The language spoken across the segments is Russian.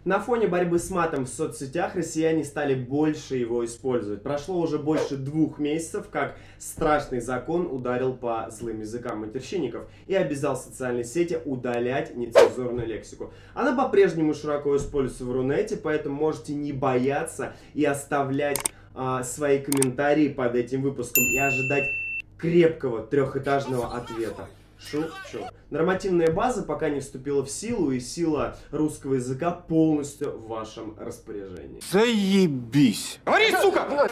На фоне борьбы с матом в соцсетях россияне стали больше его использовать. Прошло уже больше 2 месяцев, как страшный закон ударил по злым языкам матерщинников и обязал социальные сети удалять нецензурную лексику. Она по-прежнему широко используется в Рунете, поэтому можете не бояться и оставлять свои комментарии под этим выпуском и ожидать крепкого 3-этажного ответа. Шучу. Нормативная база пока не вступила в силу, и сила русского языка полностью в вашем распоряжении. Заебись! Говори, сука!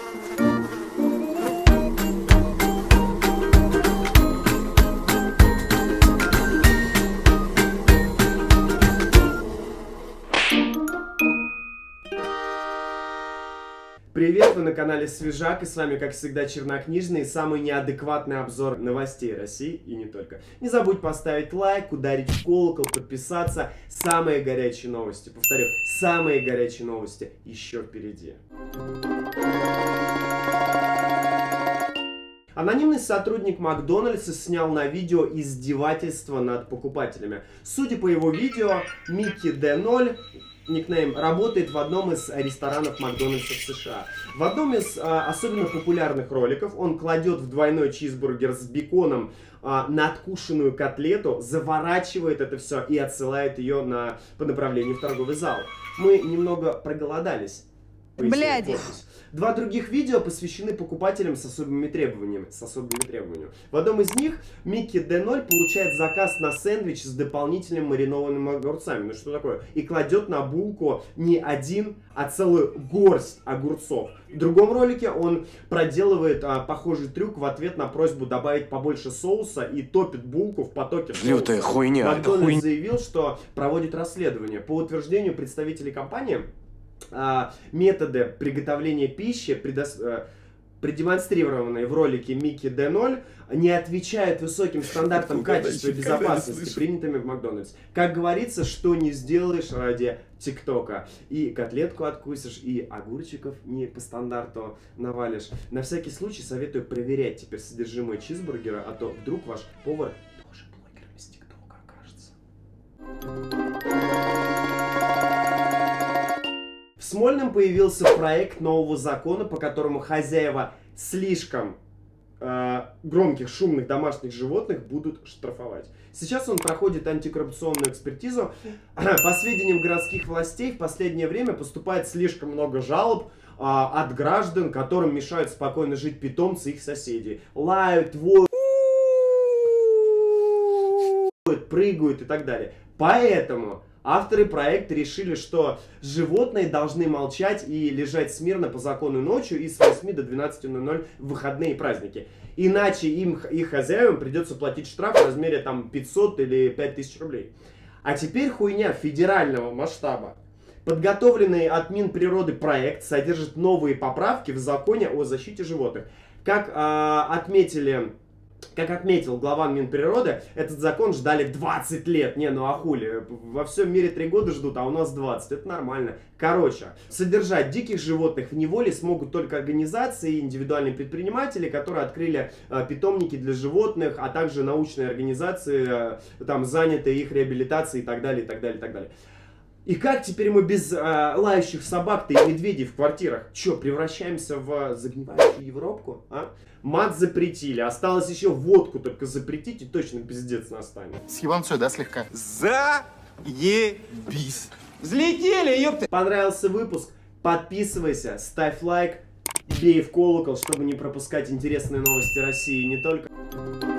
Привет, вы на канале Свежак, и с вами, как всегда, Чернокнижный и самый неадекватный обзор новостей России и не только. Не забудь поставить лайк, ударить в колокол, подписаться. Самые горячие новости, повторю, самые горячие новости еще впереди. Анонимный сотрудник Макдональдса снял на видео издевательство над покупателями. Судя по его видео, Микки Д0, никнейм, работает в одном из ресторанов Макдональдса в США. В одном из особенно популярных роликов он кладет в двойной чизбургер с беконом надкушенную котлету, заворачивает это все и отсылает ее по направлению в торговый зал. Мы немного проголодались. Бляди. 2 других видео посвящены покупателям с особыми требованиями. В одном из них Микки Д0 получает заказ на сэндвич с дополнительными маринованными огурцами. Ну что такое? И кладет на булку не один, а целую горсть огурцов. В другом ролике он проделывает похожий трюк в ответ на просьбу добавить побольше соуса и топит булку в потоке соуса. Лютая хуйня. Макдональдс заявил, что проводит расследование. По утверждению представителей компании, методы приготовления пищи, продемонстрированные в ролике Микки Д0, не отвечают высоким стандартам качества и безопасности, принятыми в Макдональдс. Как говорится, что не сделаешь ради ТикТока. И котлетку откусишь, и огурчиков не по стандарту навалишь. На всякий случай советую проверять теперь содержимое чизбургера, а то вдруг ваш повар тоже блогер из ТикТока окажется. В Смольном появился проект нового закона, по которому хозяева слишком громких, шумных домашних животных будут штрафовать. Сейчас он проходит антикоррупционную экспертизу. По сведениям городских властей, в последнее время поступает слишком много жалоб от граждан, которым мешают спокойно жить питомцы их соседей. Лают, воют, прыгают и так далее. Поэтому авторы проекта решили, что животные должны молчать и лежать смирно по закону ночью и с 8 до 12:00 в выходные и праздники. Иначе их хозяевам придется платить штраф в размере там 500 или 5000 рублей. А теперь хуйня федерального масштаба. Подготовленный от Минприроды проект содержит новые поправки в законе о защите животных. Как отметил глава Минприроды, этот закон ждали 20 лет. Не, ну а хули? Во всем мире 3 года ждут, а у нас 20. Это нормально. Короче, содержать диких животных в неволе смогут только организации и индивидуальные предприниматели, которые открыли питомники для животных, а также научные организации, там, занятые их реабилитацией и так далее, и так далее, и так далее. И как теперь мы без лающих собак-то и медведей в квартирах? Че, превращаемся в загнивающую Европку? А? Мат запретили, осталось еще водку только запретить, и точно пиздец настанет. Съебанцой, да, слегка? Заебись! Взлетели, ёпты! Понравился выпуск? Подписывайся, ставь лайк, бей в колокол, чтобы не пропускать интересные новости России и не только.